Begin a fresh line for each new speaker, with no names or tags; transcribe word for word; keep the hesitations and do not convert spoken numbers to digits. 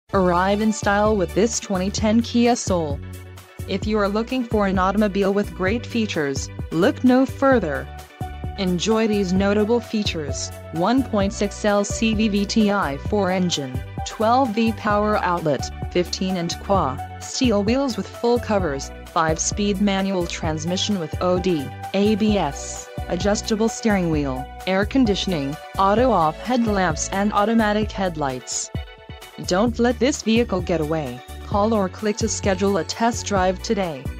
Arrive in style with this twenty ten Kia Soul. If you are looking for an automobile with great features, look no further. Enjoy these notable features: one point six L C V V T I four engine, twelve volt power outlet, fifteen inch quad, steel wheels with full covers, five speed manual transmission with O D, A B S, adjustable steering wheel, air conditioning, auto-off headlamps and automatic headlights. Don't let this vehicle get away. Call or click to schedule a test drive today.